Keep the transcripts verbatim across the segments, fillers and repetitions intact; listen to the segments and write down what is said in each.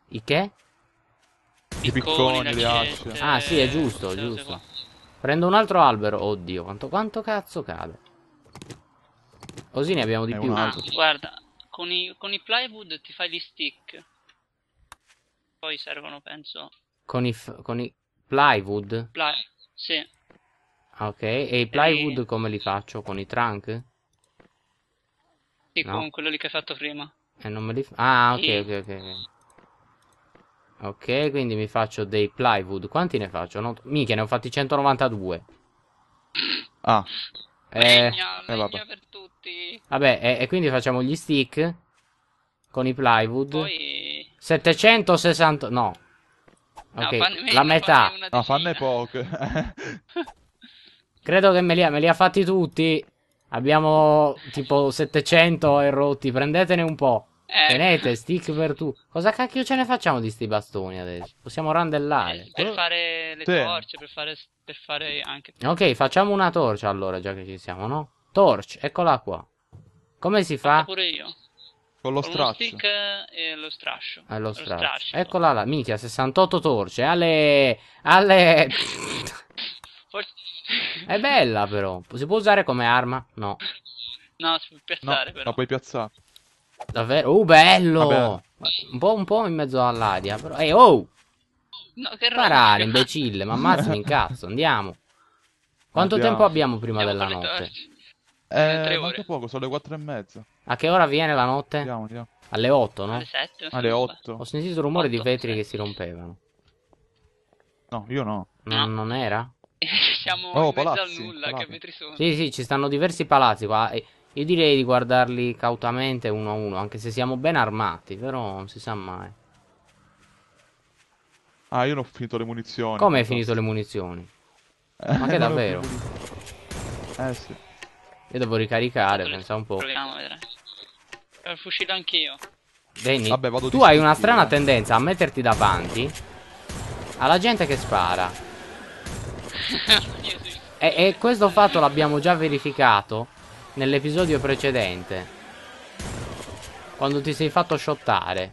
I che? I picconi, le l'accette, asce. Ah, sì, è giusto, queste cose giusto. qua. Prendo un altro albero. Oddio, quanto, quanto cazzo cade? Così ne abbiamo di È più. un Ah, altro. guarda, con i, con i plywood ti fai gli stick. Poi servono, penso. Con i, f- con i plywood? Ply... Sì. Ok, e i plywood E... come li faccio? Con i trunk? Sì, No, con quello lì che hai fatto prima. e non me li fa... Ah, ok, Sì. ok, ok. Ok, ok, quindi mi faccio dei plywood. Quanti ne faccio? No, minchia, ne ho fatti centonovantadue. Ah, Eh, Legna, eh vabbè. legna per tutti. vabbè, e, e quindi facciamo gli stick con i plywood. Poi... settecentosessanta... No. No, Ok, fanne la meno, metà. fanne una No, fanne decina. poche. Credo che me li, ha, me li ha fatti tutti. Abbiamo tipo settecento e rotti. Prendetene un po'. Ecco. Tenete, stick per tu. Cosa cacchio ce ne facciamo di sti bastoni adesso? Possiamo randellare. Eh, per fare le Sì. torce, per fare, per fare anche... Ok, facciamo una torcia allora, già che ci siamo, no? Torch, eccola qua. Come si Fatta fa? pure io. Con lo Con uno straccio. stick e lo strascio. È lo Lo straccio. strascico. Eccola là, minchia, sessantotto torce. Alle... Alle... Forse... È bella però. Si può usare come arma? No. No, si può No, piazzare però. la puoi piazzare. Davvero? Uh, bello! Vabbè. Un po', un po' in mezzo all'aria, però... Ehi, oh! No, che Parare, roba. imbecille, ma ammazzami in cazzo, andiamo. Quanto Andiamo. tempo abbiamo prima Andiamo della con le notte? torce. Eh, tre manca ore. poco, sono le quattro e mezza. A che ora viene la notte? Andiamo, andiamo. Alle otto, no? Alle sette, non so Alle roba. otto. Ho sentito rumore di Otto, vetri che sette. si rompevano. No, io no. Non, No. non era? Siamo Oh, in mezzo palazzi, al nulla, palazzi. che vetri sono. Sì, sì, ci stanno diversi palazzi qua. E io direi di guardarli cautamente uno a uno, anche se siamo ben armati, però non si sa mai. Ah, io non ho finito le munizioni. Come hai finito le fantastico. munizioni? Eh, Ma che non ho più davvero? munizioni. Eh sì. Io devo ricaricare, Tanto le pensa un po'. proviamo a vedere. Ho il fucile anch'io. Danny, Vabbè, vado tu di hai una stick, strana eh. tendenza a metterti davanti alla gente che spara. Io sì. E, e questo fatto l'abbiamo già verificato nell'episodio precedente. Quando ti sei fatto shottare.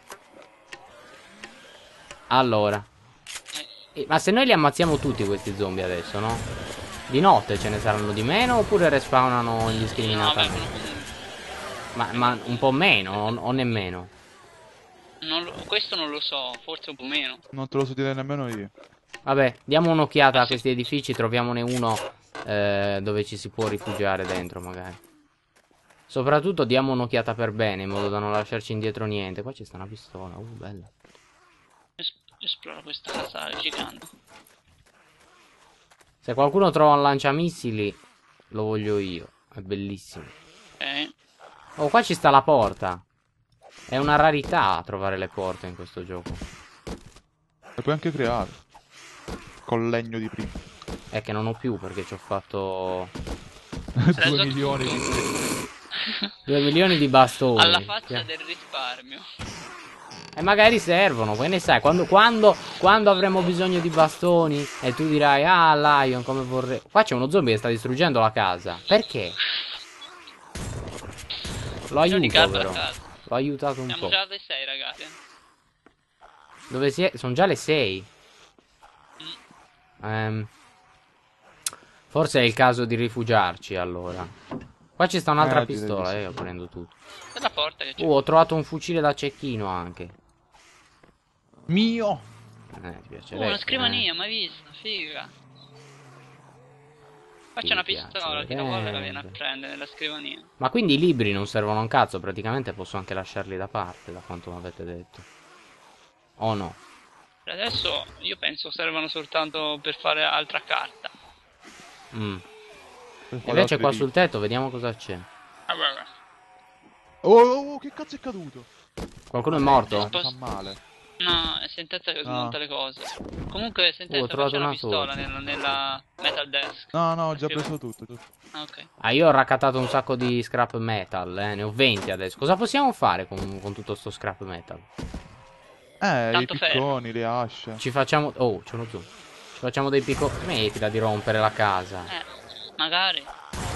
Allora. Eh, Ma se noi li ammazziamo tutti questi zombie adesso, no? Di notte ce ne saranno di meno oppure respawnano No, indiscriminatamente? vengono comunque. Ma, ma un po' meno o, o nemmeno? Non lo- questo non lo so, forse un po' meno. Non te lo so dire nemmeno io. Vabbè, diamo un'occhiata Ah, a sì. questi edifici, troviamone uno eh, dove ci si può rifugiare dentro magari. Soprattutto diamo un'occhiata per bene in modo da non lasciarci indietro niente. Qua ci sta una pistola, uh, bella. Es- esploro questa casa gigante. Se qualcuno trova un lanciamissili, lo voglio io. È bellissimo. Ok. Oh, qua ci sta la porta. È una rarità trovare le porte in questo gioco. E puoi anche creare. Col legno di prima. È che non ho più perché ci ho fatto Preso Due milioni di... due milioni di bastoni. Alla faccia Che- del risparmio. E magari servono, poi ne sai, quando, quando, quando avremo bisogno di bastoni e tu dirai, ah, Lion, come vorrei... Qua c'è uno zombie che sta distruggendo la casa. Perché? Lo Io aiuto ricardo però. la casa. L'ho aiutato un Siamo po'. già alle sei, ragazzi. Dove si è? Sono già le sei. Ehm, forse è il caso di rifugiarci allora. Qua ci sta un'altra Eh, direi pistola, di sì. eh, io prendo tutto. C'è la porta che c'è. Uh, ho trovato un fucile da cecchino anche. Mio! Eh, ti Uh, piacerebbe, una scrivania, eh? mai vista, figa. Qua Ti c'è una pistola, chi la vuole la viene a piacerebbe. prendere nella scrivania. Ma quindi i libri non servono a un cazzo, praticamente posso anche lasciarli da parte, da quanto mi avete detto. O no? Per adesso io penso servano soltanto per fare altra carta. Mm. Per fare Invece altri qua tipi. sul tetto vediamo cosa c'è. Ah, guarda. Oh, oh, oh, che cazzo è caduto? Qualcuno è morto? Mi fa male. No, è sentenza che smonta Ah. le cose. Comunque, Uh, sentenza, ho trovato c'è una una pistola torcia. nella, nella metal desk. No, no, ho già Scrivo. preso tutto. tutto. Ah, ok. Ah, io ho raccattato un sacco di scrap metal, eh. Ne ho venti adesso. Cosa possiamo fare con, con tutto sto scrap metal? Eh, Tanto i picconi, le asce. Ci facciamo... Oh, c'è uno zoom. Ci facciamo dei piccoli... Smettila di rompere la casa. Eh, magari.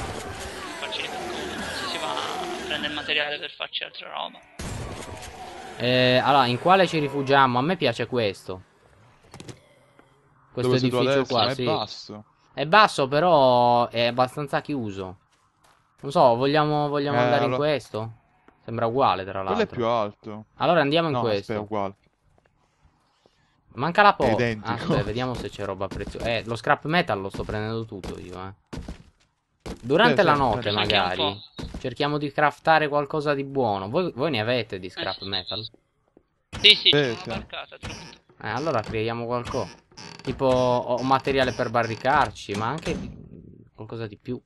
Farci le piccole. Se si va a prendere il materiale per farci altra roba. Eh, allora, in quale ci rifugiamo? A me piace questo. Questo Dove sei tu edificio adesso? qua, Ma è sì. basso. È basso, però è abbastanza chiuso. Non so, vogliamo, Eh, vogliamo andare in allora... questo? Sembra uguale, tra Quello è più l'altro. alto. Allora andiamo in No, aspetta, è questo. uguale. Manca la È porta. identico. Aspetta, vediamo se c'è roba preziosa. Eh, lo scrap metal lo sto prendendo tutto io, eh. Durante Sì, la sì, notte, prendi. Anche un magari, po'. cerchiamo di craftare qualcosa di buono. Voi, voi ne avete di scrap Eh, metal? Sì, sì, Sì, c'è una sì. barcata, tutto. Eh, allora creiamo qualcosa. Tipo, ho materiale per barricarci, ma anche qualcosa di più.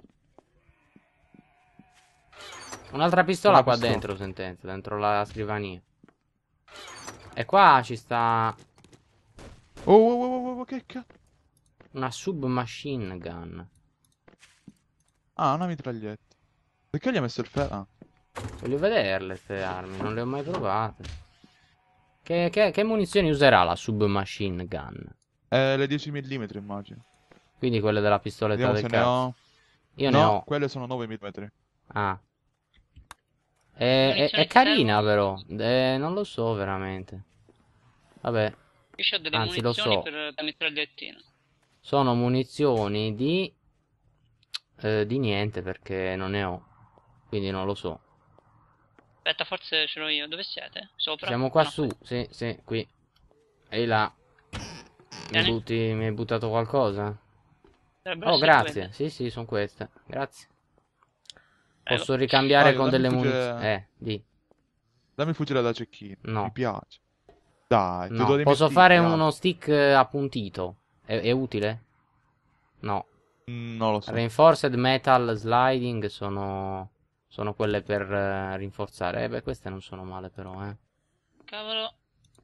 Un'altra pistola Una qua pistola. dentro, sentenza, dentro la scrivania. E qua ci sta Oh, oh, oh, oh, oh, che cazzo? una submachine gun. Ah, una mitraglietta. Perché gli ha messo il ferro? Ah. Voglio vederle queste armi, non le ho mai provate. Che, che, che munizioni userà la submachine gun? Eh, le dieci millimetri immagino. Quindi quelle della pistoletta Vediamo del se ne cazzo. ho. Io ne No, ho. quelle sono nove millimetri. Ah. È, è- Munizioni è ti carina servono? però. Eh, non lo so veramente. Vabbè, Io ho delle anzi lo munizioni so. per la mitragliettina. Sono munizioni di... eh, di niente perché non ne ho. Quindi non lo so. Aspetta, forse ce l'ho io. Dove siete? Sopra? Siamo qua No, su. Sì, sì, qui. Ehi là. Mi, Vieni. butti, mi hai buttato qualcosa? Dovrebbero Oh, essere grazie. quelle. Sì, sì, sono queste. Grazie. Prego. Posso ricambiare Vai, con dammi delle il munizioni. fucile. Eh, di. Dammi il fucile da cecchino. No. Mi piace. Dai, ti do No. dei Posso miei fare stick, uno altro. stick eh, appuntito. È, è utile? No. Mm, non lo so. Reinforced metal sliding sono. Sono quelle per eh, rinforzare. Eh, beh, queste non sono male, però, eh. Cavolo.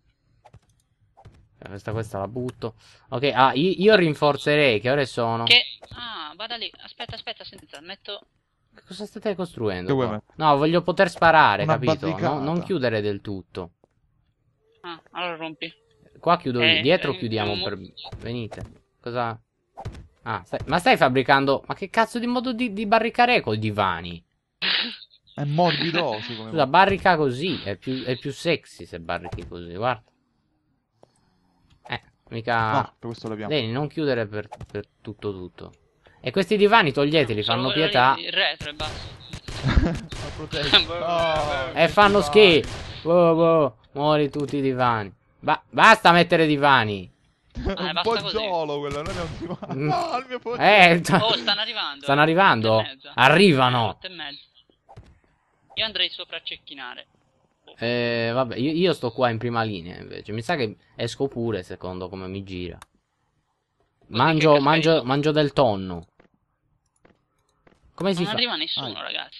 Eh, Questa, questa la butto. Ok, ah, io, io rinforzerei. Che ore sono? Che... Ah, vada lì. Aspetta, aspetta, senta. Metto... Che cosa state costruendo Che vuoi qua? mettere? No, voglio poter sparare, Una capito? No- non barricata. chiudere del tutto. Ah, allora rompi. Qua chiudo io. Eh, Dietro eh, chiudiamo mo- per... Venite. Cosa... Ah, stai... ma stai fabbricando... Ma che cazzo di modo di, di barricare col divani? È morbidoso come Scusa, barrica così. È più, è più sexy se barrichi così, guarda. Eh, mica... No, per questo leviamo. Deni, non chiudere per, per tutto tutto. E questi divani toglieteli, Solo fanno quello lì, pietà. il retro e basta. La protegge. No, E fanno schifo. Wow, wow, muori tutti i divani. Ba- basta mettere divani. Ah, un basta così. poggiolo quello, non è un divano. Mm. No, il mio poggiolo. Eh, t- Oh, stanno arrivando. stanno arrivando? Otto e mezza. Arrivano. Otto e mezza. Io andrei sopra a cecchinare. Eh, vabbè, io, io sto qua in prima linea invece. Mi sa che esco pure secondo come mi gira. Mangio, che mangio, cascai mangio del tonno. Come si Non fa? arriva nessuno, Ah. ragazzi.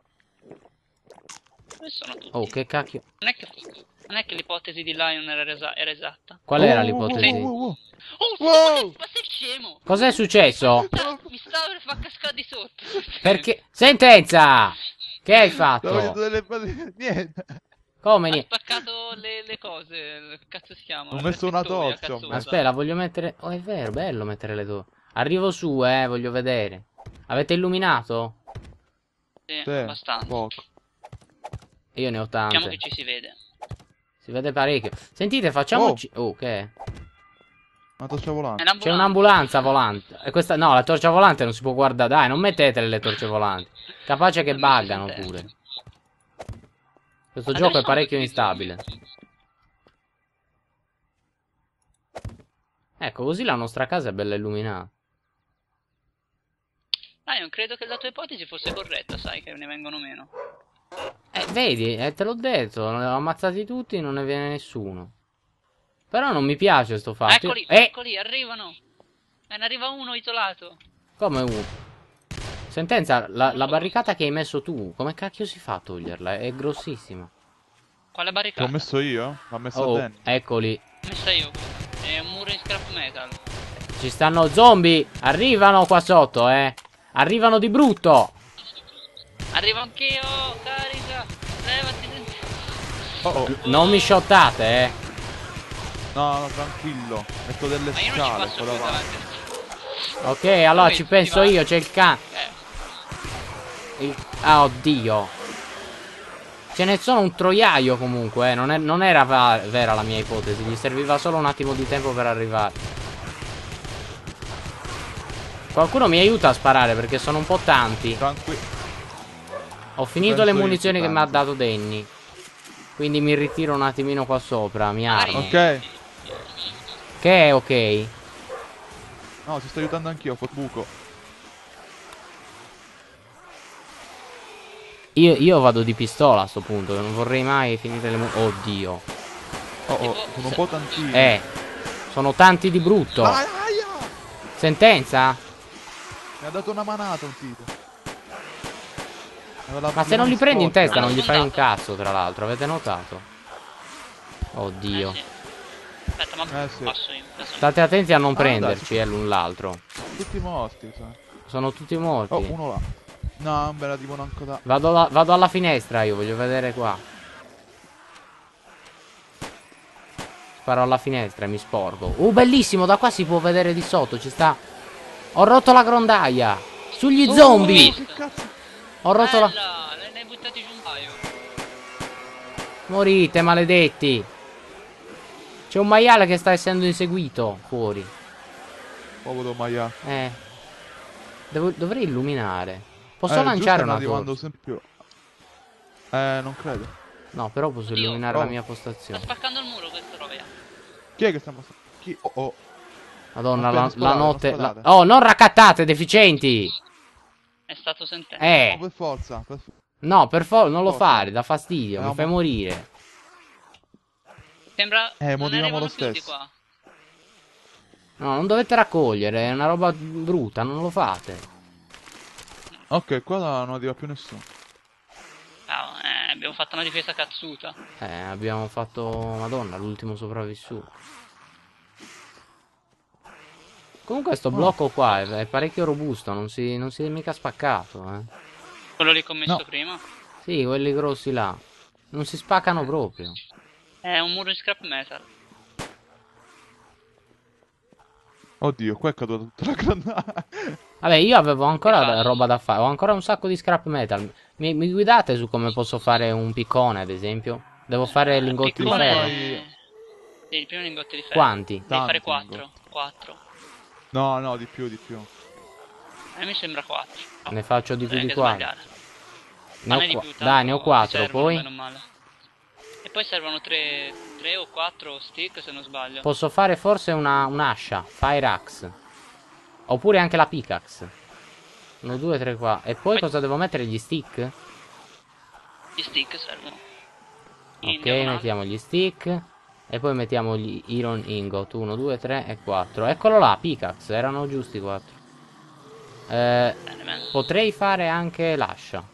Dove sono tutti? Oh, che cacchio. Non è che, non è che l'ipotesi di Lion era, resa- era esatta. Qual era Oh, l'ipotesi? oh, oh, oh, oh. Oh, Wow! ma sei scemo! Cos'è successo? Sta- Mi stava per far cascare di sotto. Perché? Sentenza! Che hai Stavo fatto? vedendo delle palle- Niente. Come Ha ni- spaccato le, le cose. Che cazzo si chiama? Ho Le messo una tettoie, torcia, cazzo ho usa. Aspetta, la voglio mettere... Oh, è vero, bello mettere le torri. Arrivo su, eh, voglio vedere. Avete illuminato? Sì, Sì, abbastanza. poco. Io ne ho Diciamo tante. che ci si vede. Si vede parecchio. Sentite, facciamoci... Oh, che è? Una torcia È volante. un'ambulanza. C'è un'ambulanza volante. E questa... No, la torcia volante non si può guardare. Dai, non mettetele le torce volanti. Capace che Non mi si buggano sente. pure. Questo Ma gioco dove è parecchio sono questi instabile. Ecco, così la nostra casa è bella illuminata. Ah, io non credo che la tua ipotesi fosse corretta, sai, che ne vengono meno. Eh, vedi, eh, te l'ho detto, ne ho ammazzati tutti, non ne viene nessuno. Però non mi piace sto fatto. Eccoli, Eh, eccoli, arrivano. E ne arriva uno isolato. come uno? Sentenza, la, la barricata che hai messo tu, come cacchio si fa a toglierla? È grossissima. Quale L'ho barricata? messo io? L'ho messa Oh, Danny. eccoli. L'ho messa io. È un muro in scrap metal. Ci stanno zombie. Arrivano qua sotto, eh. Arrivano di brutto. Arrivo anch'io, carica. Levati. Oh, oh. Non mi shottate, eh. No, no, tranquillo. Metto delle Ma io non ci scale passo qua più davanti. davanti. Ok, allora Dove ci si penso va? io, c'è il cane. Eh, Il... Ah, oddio. Ce ne sono un troiaio comunque, eh. non, è, non era va vera la mia ipotesi. Gli serviva solo un attimo di tempo per arrivare. Qualcuno mi aiuta a sparare perché sono un po' tanti. Tranquillo. Ho finito Penso le io munizioni che mi ha tanti. dato Danny. Quindi mi ritiro un attimino qua sopra. Mi armo. Ok. Che è ok. No, ti sto aiutando anch'io, buco. Io, io vado di pistola a sto punto. Non vorrei mai finire le munizioni. Oddio. Oh, oh, sono un po' tantini. Eh. Sono tanti di brutto. Vai, aia! Sentenza? Mi ha dato una manata un tipo. Ma se non li prendi in testa non gli fai un Sfondato. cazzo, tra l'altro, avete notato? Oddio. Eh sì. Aspetta, ma Eh sì. passo io. adesso no. State attenti a non Ah, dai, prenderci, eh, l'un l'altro. Tutti morti, sai. Sono tutti morti. Oh, uno là. No, non me la dicono ancora. Vado, la- vado alla finestra io, voglio vedere qua. Sparo alla finestra e mi sporgo. Uh, bellissimo, da qua si può vedere di sotto, ci sta. Ho rotto la grondaia. Sugli Oh, zombie. che cazzo? Ho rotto la... Bella, ne ne hai buttati giù un paio. Morite, maledetti. C'è un maiale che sta essendo inseguito fuori. Povero Maya. Eh. Devo- dovrei illuminare. Posso eh, lanciare giusto, una arrivando torcia? sempre più. Eh, non credo. No, però posso Oddio. illuminare Oh. la mia Sta postazione. spaccando il muro questo troia. Chi è che sta passando? Chi? Oh, oh. Madonna, Non la, sparate, la non notte... la- sparate. Oh, non raccattate, deficienti! È stato sentente. Oh, Eh, per forza. Per... no, per favore, non lo Forza. fare, dà fastidio, Eh, mi fai ma- morire. Sembra... Eh, non moriamo arrivano lo più di stesso. qua. No, non dovete raccogliere, è una roba brutta, non lo fate. Ok, qua non arriva più nessuno. Ah, eh, abbiamo fatto una difesa cazzuta. Eh, abbiamo fatto... Madonna, l'ultimo sopravvissuto. Comunque sto blocco qua è, è parecchio robusto, non si, non si è mica spaccato, eh. Quello lì che ho messo No. prima. Sì, quelli grossi là. Non si spaccano proprio. È un muro di scrap metal. Oddio, qua è caduta tutta la granata. Vabbè, io avevo ancora Infatti. roba da fare, ho ancora un sacco di scrap metal. Mi, mi guidate su come posso fare un piccone, ad esempio? Devo fare Eh, lingotti di piccone- ferro. fai- Sì, il primo lingotti di ferro. Quanti? Devi fare Tanti quattro. lingotti. quattro. No, no, di più, di più. A me sembra quattro. No, Ne faccio di più potrei di anche quattro. sbagliare. Ne Ma ho ne di qua- più, tanto Dai, ne ho ti quattro, servono, poi bene o male. E poi servono tre, tre o quattro stick se non sbaglio. posso fare forse una un'ascia, Fire Axe. Oppure anche la pickaxe. uno, due, tre, qua. E poi Poi- cosa devo mettere? Gli stick? Gli stick servono. In Ok, diagonale. mettiamo gli stick. E poi mettiamo gli iron ingot. uno, due, tre e quattro. Eccolo là, pickaxe. Erano giusti quattro. Eh, Bene, bene. potrei fare anche l'ascia.